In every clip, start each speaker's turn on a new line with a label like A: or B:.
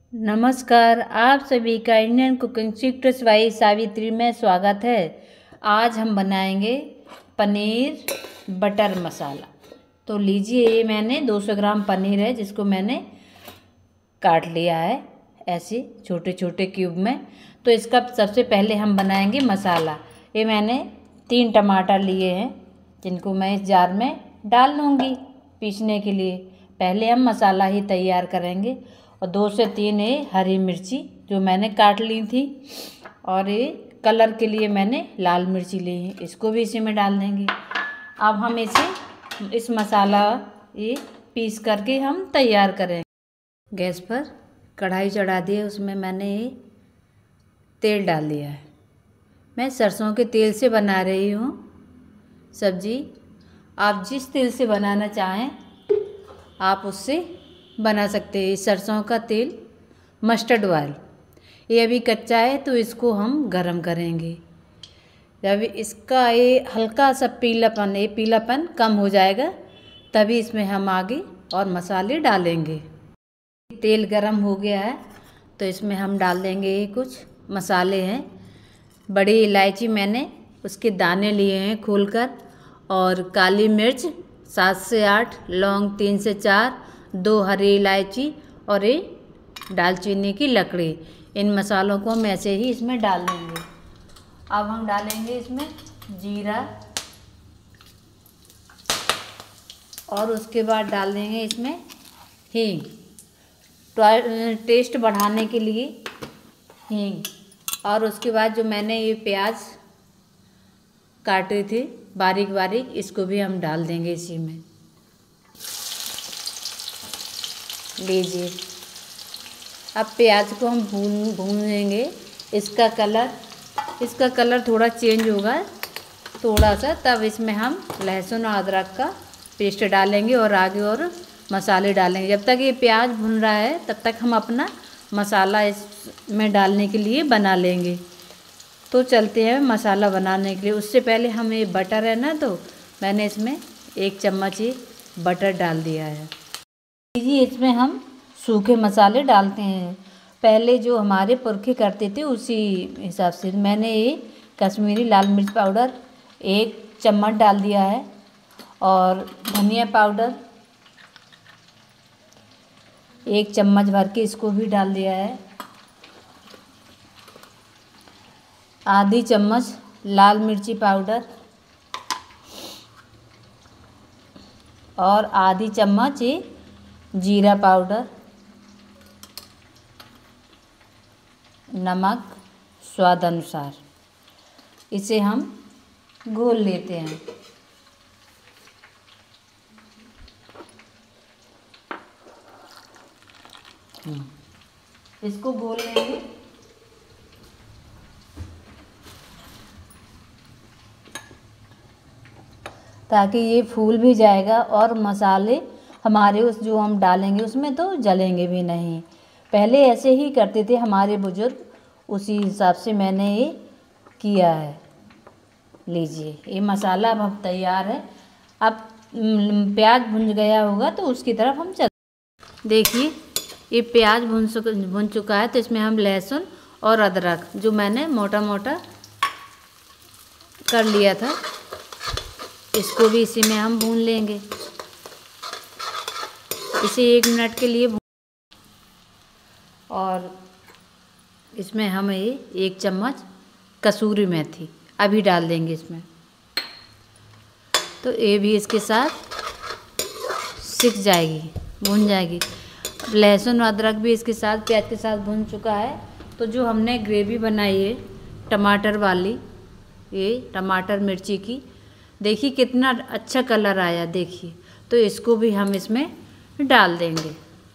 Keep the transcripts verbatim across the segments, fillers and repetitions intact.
A: नमस्कार, आप सभी का Indian cooking secrets by Savitri में स्वागत है। आज हम बनाएंगे पनीर बटर मसाला। तो लीजिए, ये मैंने दो सौ ग्राम पनीर है जिसको मैंने काट लिया है ऐसे छोटे छोटे क्यूब में। तो इसका सबसे पहले हम बनाएंगे मसाला। ये मैंने तीन टमाटर लिए हैं जिनको मैं इस जार में डाल लूँगी पीसने के लिए। पहले हम मसाला ही तैयार करेंगे। और दो से तीन ये हरी मिर्ची जो मैंने काट ली थी, और ये कलर के लिए मैंने लाल मिर्ची ली है, इसको भी इसी में डाल देंगे। अब हम इसे इस मसाला ये पीस करके हम तैयार करेंगे। गैस पर कढ़ाई चढ़ा दी है, उसमें मैंने ये तेल डाल दिया है। मैं सरसों के तेल से बना रही हूँ सब्जी। आप जिस तेल से बनाना चाहें आप उससे बना सकते हैं। सरसों का तेल, मस्टर्ड ऑयल, ये अभी कच्चा है तो इसको हम गरम करेंगे। जब इसका ये हल्का सा पीलापन ये पीलापन कम हो जाएगा तभी इसमें हम आगे और मसाले डालेंगे। तेल गरम हो गया है तो इसमें हम डाल देंगे ये कुछ मसाले हैं। बड़ी इलायची मैंने उसके दाने लिए हैं खोलकर, और काली मिर्च सात से आठ, लौंग तीन से चार, दो हरी इलायची और ये दालचीनी की लकड़ी। इन मसालों को हम ऐसे ही इसमें डाल देंगे। अब हम डालेंगे इसमें जीरा, और उसके बाद डाल देंगे इसमें हींग, टेस्ट बढ़ाने के लिए हींग। और उसके बाद जो मैंने ये प्याज काटे थे बारीक बारीक, इसको भी हम डाल देंगे इसी में। लीजिए, अब प्याज को हम भून भूनेंगे। इसका कलर इसका कलर थोड़ा चेंज होगा थोड़ा सा, तब इसमें हम लहसुन और अदरक का पेस्ट डालेंगे और आगे और मसाले डालेंगे। जब तक ये प्याज भून रहा है तब तक हम अपना मसाला इसमें डालने के लिए बना लेंगे। तो चलते हैं मसाला बनाने के लिए। उससे पहले हम ये बटर है ना, तो मैंने इसमें एक चम्मच ही बटर डाल दिया है। लीजिए, इसमें हम सूखे मसाले डालते हैं। पहले जो हमारे पुरखे करते थे उसी हिसाब से मैंने ये कश्मीरी लाल मिर्च पाउडर एक चम्मच डाल दिया है, और धनिया पाउडर एक चम्मच भर के इसको भी डाल दिया है। आधी चम्मच लाल मिर्ची पाउडर और आधी चम्मच ये जीरा पाउडर, नमक स्वाद अनुसार। इसे हम घोल लेते हैं। इसको घोल लेंगे। ताकि ये फूल भी जाएगा और मसाले हमारे उस जो हम डालेंगे उसमें तो जलेंगे भी नहीं। पहले ऐसे ही करते थे हमारे बुजुर्ग, उसी हिसाब से मैंने ये किया है। लीजिए, ये मसाला अब तैयार है। अब प्याज भुन गया होगा तो उसकी तरफ हम चल। देखिए, ये प्याज भुन भुन चुका है तो इसमें हम लहसुन और अदरक जो मैंने मोटा मोटा कर लिया था इसको भी इसी में हम भून लेंगे। इसे एक मिनट के लिए भून, और इसमें हम ये एक चम्मच कसूरी मेथी अभी डाल देंगे इसमें। तो ये भी इसके साथ सिक जाएगी, भून जाएगी। लहसुन अदरक भी इसके साथ प्याज के साथ भून चुका है। तो जो हमने ग्रेवी बनाई है टमाटर वाली, ये टमाटर मिर्ची की, देखिए कितना अच्छा कलर आया। देखिए, तो इसको भी हम इसमें डाल देंगे।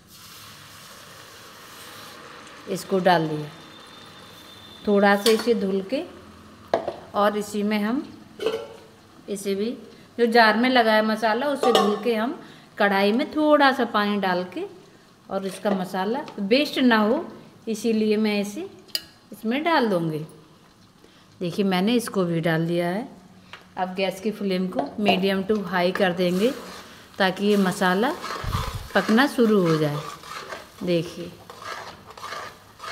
A: इसको डाल दिया, थोड़ा सा इसे धुल के, और इसी में हम इसे भी जो जार में लगाया मसाला उसे धुल के हम कढ़ाई में थोड़ा सा पानी डाल के, और इसका मसाला वेस्ट ना हो इसीलिए मैं इसे इसमें डाल दूँगी। देखिए, मैंने इसको भी डाल दिया है। अब गैस की फ्लेम को मीडियम टू हाई कर देंगे ताकि ये मसाला पकना शुरू हो जाए। देखिए,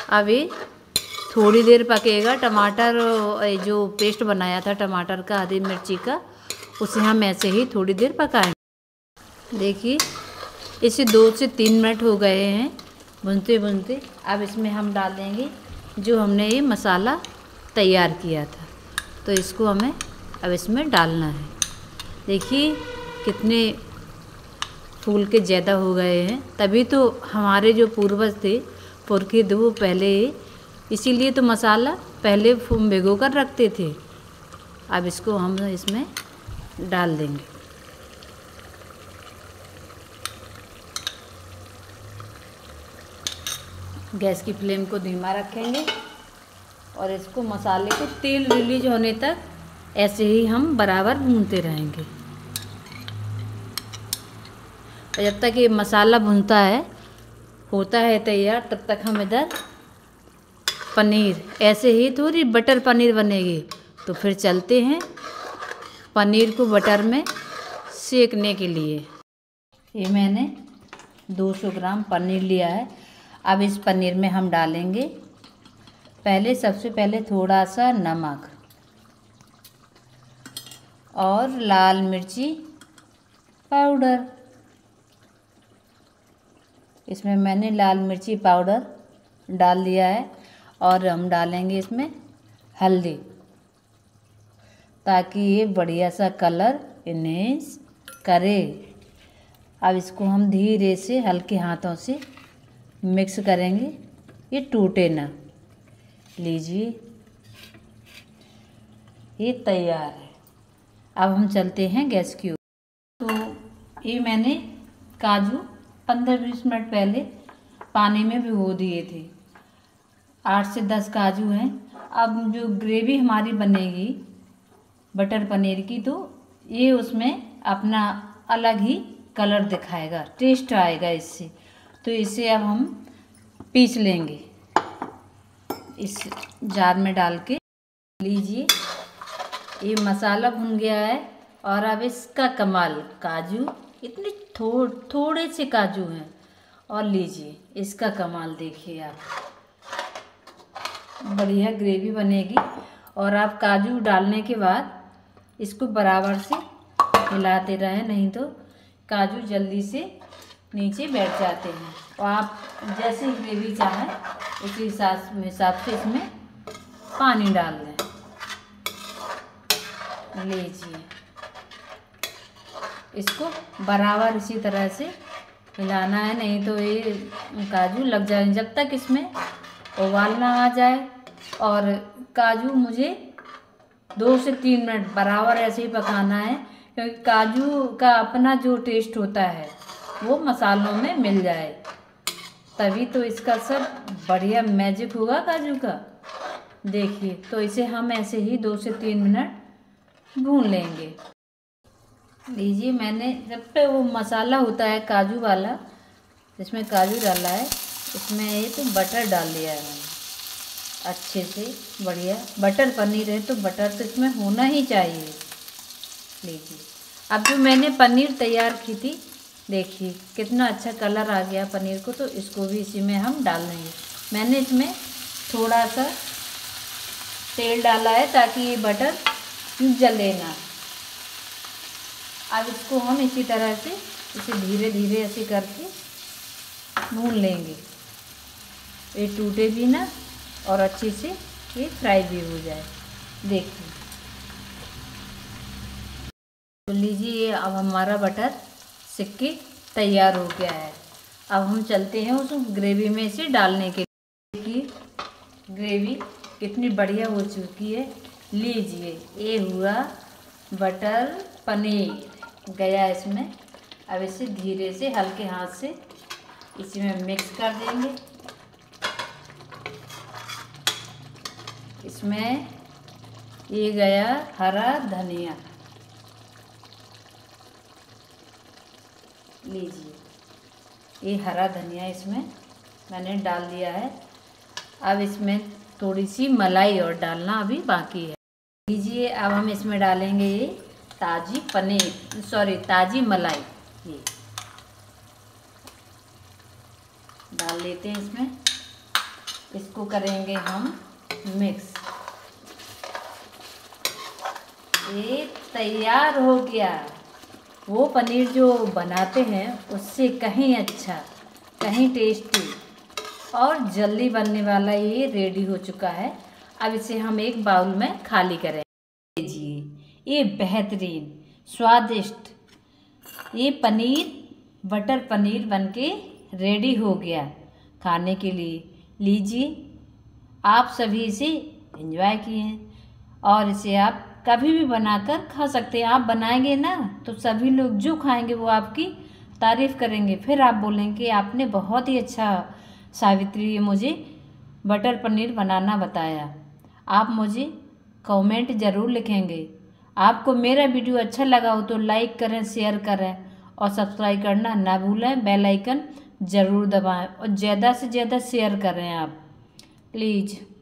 A: अब ये थोड़ी देर पकेगा। टमाटर जो पेस्ट बनाया था टमाटर का, हरी मिर्ची का, उसे हम ऐसे ही थोड़ी देर पकाएंगे। देखिए इसे दो से तीन मिनट हो गए हैं भूनते भूनते। अब इसमें हम डाल देंगे जो हमने ये मसाला तैयार किया था, तो इसको हमें अब इसमें डालना है। देखिए कितने फूल के ज़्यादा हो गए हैं, तभी तो हमारे जो पूर्वज थे पुरखे थे वो पहले, इसीलिए तो मसाला पहले भिगो कर रखते थे। अब इसको हम इसमें डाल देंगे। गैस की फ्लेम को धीमा रखेंगे और इसको मसाले को तेल रिलीज होने तक ऐसे ही हम बराबर भूनते रहेंगे। और जब तक ये मसाला भूनता है होता है तैयार, तब तक हम इधर पनीर, ऐसे ही थोड़ी बटर पनीर बनेगी, तो फिर चलते हैं पनीर को बटर में सेकने के लिए। ये मैंने दो सौ ग्राम पनीर लिया है। अब इस पनीर में हम डालेंगे पहले सबसे पहले थोड़ा सा नमक और लाल मिर्ची पाउडर। इसमें मैंने लाल मिर्ची पाउडर डाल दिया है। और हम डालेंगे इसमें हल्दी, ताकि ये बढ़िया सा कलर इन्हेंस करे। अब इसको हम धीरे से हल्के हाथों से मिक्स करेंगे, ये टूटे ना। लीजिए ये तैयार है। अब हम चलते हैं गैस की ओर। तो ये मैंने काजू पंद्रह बीस मिनट पहले पानी में भिगो दिए थे। आठ से दस काजू हैं। अब जो ग्रेवी हमारी बनेगी बटर पनीर की, तो ये उसमें अपना अलग ही कलर दिखाएगा, टेस्ट आएगा इससे। तो इसे अब हम पीस लेंगे इस जार में डाल के। लीजिए ये मसाला भुन गया है। और अब इसका कमाल, काजू इतने थो, थोड़े से काजू हैं, और लीजिए इसका कमाल देखिए आप, बढ़िया ग्रेवी बनेगी। और आप काजू डालने के बाद इसको बराबर से हिलाते रहें, नहीं तो काजू जल्दी से नीचे बैठ जाते हैं। और आप जैसे ग्रेवी चाहें उसी हिसाब हिसाब से इसमें पानी डाल दें। लीजिए इसको बराबर इसी तरह से हिलाना है, नहीं तो ये काजू लग जाए। जब तक इसमें उबाल ना आ जाए। और काजू मुझे दो से तीन मिनट बराबर ऐसे ही पकाना है, क्योंकि काजू का अपना जो टेस्ट होता है वो मसालों में मिल जाए, तभी तो इसका सब बढ़िया मैजिक होगा काजू का। देखिए तो इसे हम ऐसे ही दो से तीन मिनट भून लेंगे। लीजिए मैंने जब पे वो मसाला होता है काजू वाला, जिसमें काजू डाला है, इसमें ये तो बटर डाल दिया है मैंने अच्छे से। बढ़िया बटर पनीर है तो बटर तो इसमें होना ही चाहिए। लीजिए अब जो मैंने पनीर तैयार की थी, देखिए कितना अच्छा कलर आ गया पनीर को, तो इसको भी इसी में हम डाल देंगे। मैंने इसमें थोड़ा सा तेल डाला है ताकि ये बटर जले ना। अब इसको हम इसी तरह से इसे धीरे धीरे ऐसे करके भून लेंगे, ये टूटे भी ना और अच्छे से ये फ्राई भी हो जाए। देखिए तो लीजिए अब हमारा बटर सिक्के तैयार हो गया है। अब हम चलते हैं उस ग्रेवी में इसे डालने के लिए। कि ग्रेवी कितनी बढ़िया हो चुकी है। लीजिए ये हुआ बटर पनीर गया इसमें। अब इसे धीरे से हल्के हाथ से इसी में मिक्स कर देंगे। इसमें ये गया हरा धनिया, लीजिए ये हरा धनिया इसमें मैंने डाल दिया है। अब इसमें थोड़ी सी मलाई और डालना अभी बाकी है। लीजिए अब हम इसमें डालेंगे ये ताज़ी पनीर, सॉरी ताज़ी मलाई, ये डाल लेते हैं इसमें। इसको करेंगे हम मिक्स। ये तैयार हो गया। वो पनीर जो बनाते हैं उससे कहीं अच्छा, कहीं टेस्टी और जल्दी बनने वाला ये रेडी हो चुका है। अब इसे हम एक बाउल में खाली करें। लीजिए ये बेहतरीन स्वादिष्ट ये पनीर बटर पनीर बनके रेडी हो गया खाने के लिए। लीजिए, आप सभी इसे एंजॉय किए हैं और इसे आप कभी भी बनाकर खा सकते हैं। आप बनाएंगे ना तो सभी लोग जो खाएंगे वो आपकी तारीफ़ करेंगे। फिर आप बोलेंगे आपने बहुत ही अच्छा सावित्री ये मुझे बटर पनीर बनाना बताया। आप मुझे कमेंट ज़रूर लिखेंगे। आपको मेरा वीडियो अच्छा लगा हो तो लाइक करें, शेयर करें और सब्सक्राइब करना ना भूलें। बेल आइकन ज़रूर दबाएं और ज़्यादा से ज़्यादा शेयर करें आप प्लीज़।